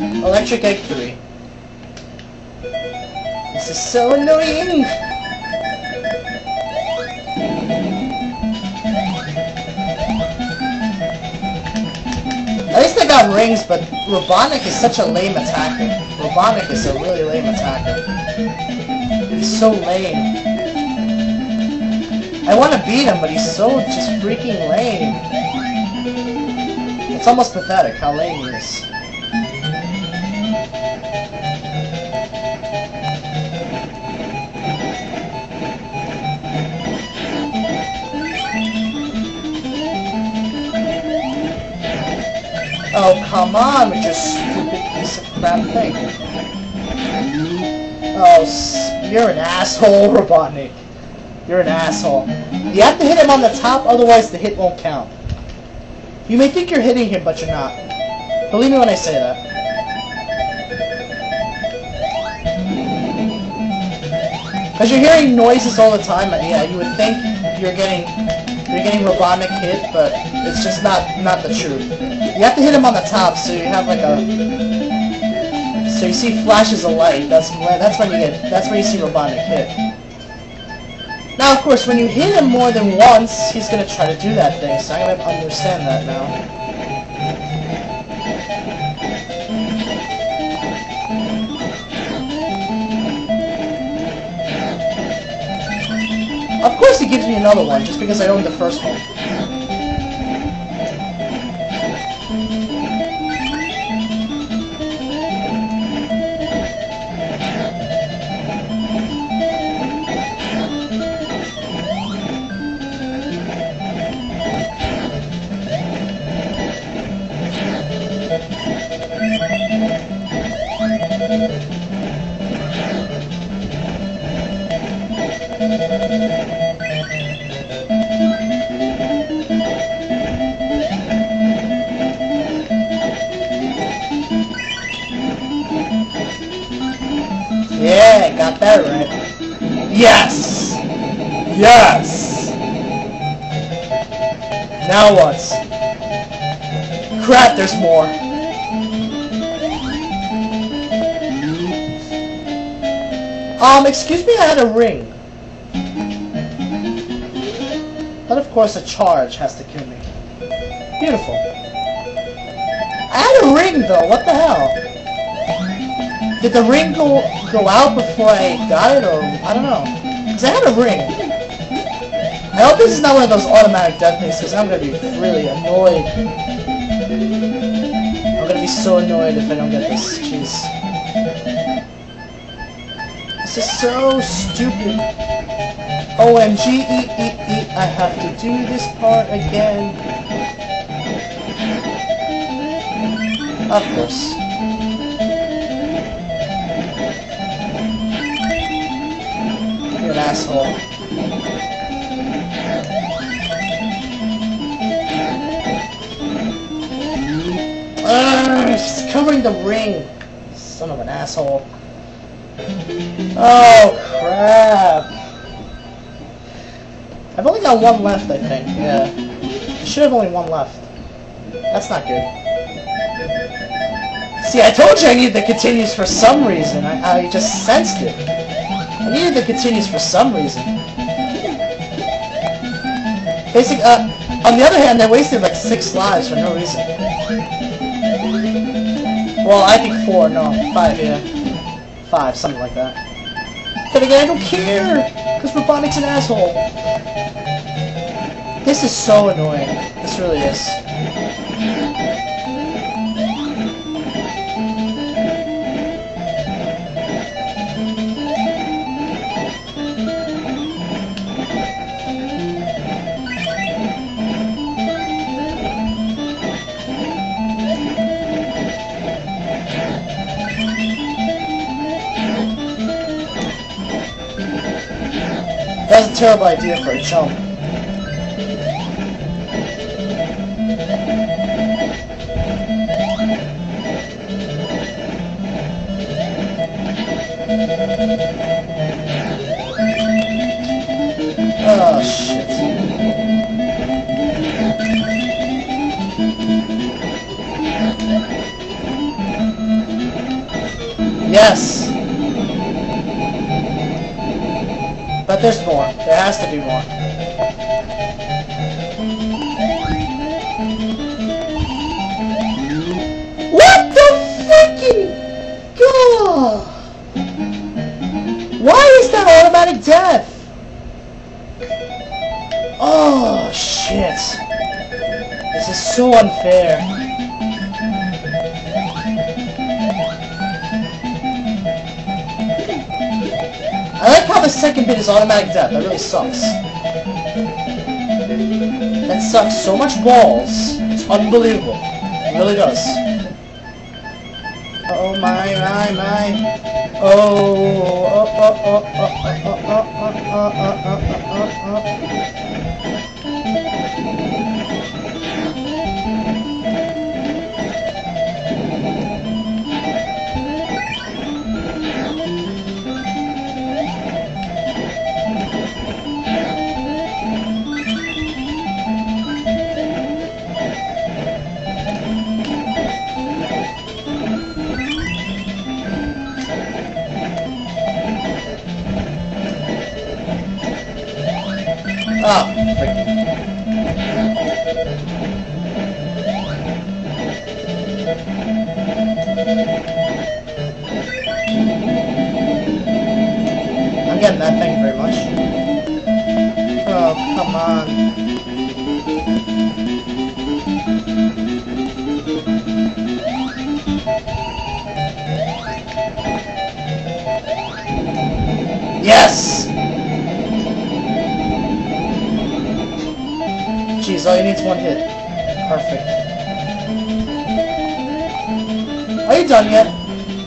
Electric Egg 3. This is so annoying! At least I got rings, but Robotnik is such a lame attacker. Robotnik is a really lame attacker. He's so lame. I want to beat him, but he's so just freaking lame. It's almost pathetic how lame he is. Oh, come on with your stupid piece of crap thing. Oh, you're an asshole, Robotnik. You're an asshole. You have to hit him on the top, otherwise the hit won't count. You may think you're hitting him, but you're not. Believe me when I say that. Because you're hearing noises all the time, yeah, you would think you're getting Robotnik hit, but it's just not the truth. You have to hit him on the top, so you have like a... So you see flashes of light. That's when you see Robotnik hit. Now, of course, when you hit him more than once, he's gonna try to do that thing. So I'm gonna understand that now. Of course, he gives me another one just because I owned the first one. Yeah, got that right. Yes! Yes! Now what? Crap, there's more. Excuse me, I had a ring. But of course a charge has to kill me. Beautiful. I had a ring though, what the hell? Did the ring go out before I got it, or I don't know? Because I had a ring. I hope this is not one of those automatic death things, because I'm going to be really annoyed. I'm going to be so annoyed if I don't get this. Jeez. This is so stupid. OMG, I have to do this part again. Of course. You're an asshole. She's covering the ring. Son of an asshole. Oh, crap. I've only got one left, I think. Yeah. I should have only one left. That's not good. See, I told you I needed the continues for some reason. I just sensed it. I needed the continues for some reason. Basically, on the other hand, I wasted like 6 lives for no reason. Well, I think 4, no, 5, yeah. 5, something like that. But again, I don't care, because Robotnik's an asshole. This is so annoying. This really is. That's a terrible idea for a jump. Oh, shit. Yes! But there's more. There has to be more. What the freaking god? Why is that automatic death? Oh shit. This is so unfair. I like how the second bit is automatic death. That really sucks. That sucks so much balls. It's unbelievable. It really does. Oh my. Oh, freaking. I'm getting that, thank you very much. Oh, come on. Yes! Jeez, all you need is one hit. Perfect. Are you done yet?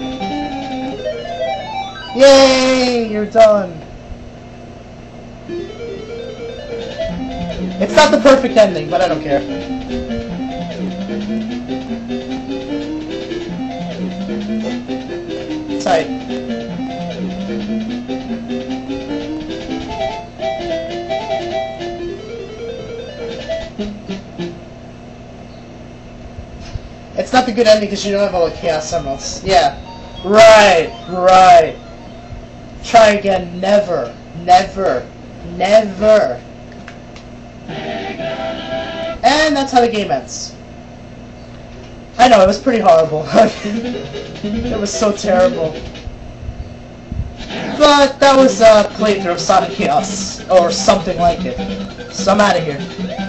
Yay! You're done. It's not the perfect ending, but I don't care. Tight. It's not the good ending because you don't have all the Chaos Emeralds. Yeah. Right. Try again. Never. And that's how the game ends. I know, it was pretty horrible. It was so terrible. But that was a playthrough of Sonic Chaos. Or something like it. So I'm out of here.